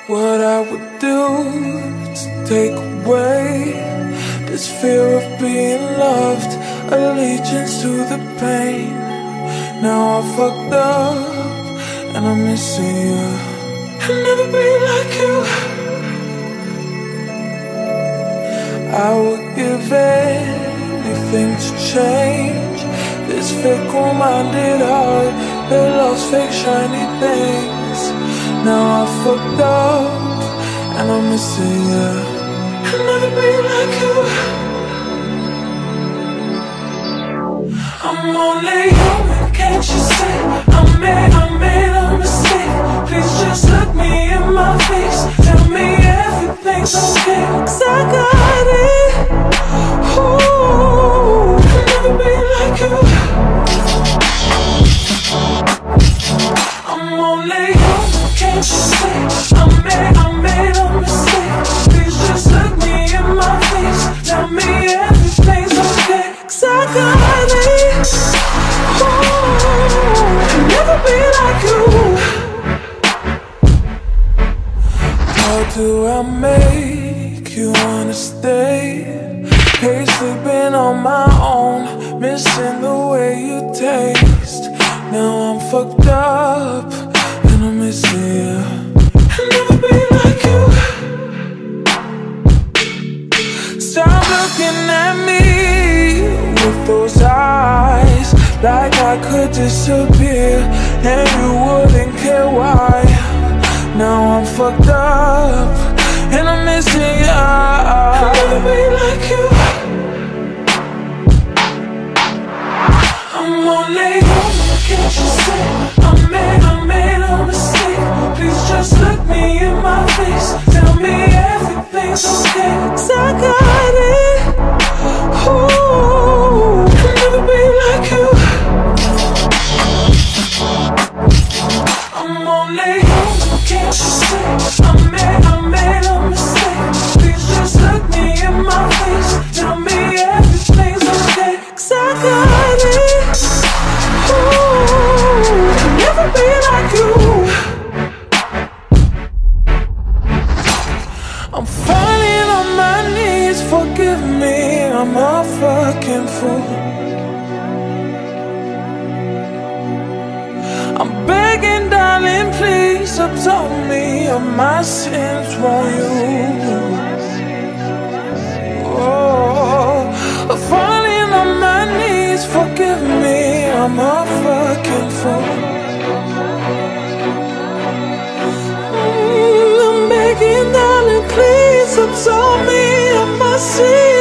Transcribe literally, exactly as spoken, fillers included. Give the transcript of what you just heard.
what I would do to take away this fear of being loved, allegiance to the pain. Now I fucked up and I'm missing you. I'll never be like you. I would give anything to change this fickle-minded heart that loves fake shiny things. Now I fucked up and I'm missing you. I'll never be like you. I'm only human, can't you see? I made, I made a mistake. Please just look me in my face. Tell me everything's okay, 'cause I got it. Ooh, I'll never be like you. I'm only human, can't you see? I made, I made a mistake. Please just look me in my face. Tell me everything's okay, 'cause I got it. Ooh, I'll never be like you. How do I make you wanna stay? Hate sleeping on my own, missing the way you taste. Now I'm fucked up and I'm missing you. I'll never be like you. Stop looking at me with those eyes, like I could disappear and you wouldn't care why. Now I'm fucked up and I'm missing you. I'll never be like you. I'm only human, can't you see? I made, I made a mistake. Please just look me in my face. Tell me everything's okay, 'cause I got it. Ooh, I'll never be like you. I'm only human, can't you see? I made, I made a mistake. Please just look me in my face. Tell me everything's okay, 'cause I got it. Ooh, I'll never be like you. I'm falling on my knees, forgive me, I'm a fucking fool. I'm begging, darling, please absolve me of my sins, won't you? Oh, I'm falling on my knees, forgive me, I'm a fucking fool. Mm, I'm begging, darling, please absolve me of my sins.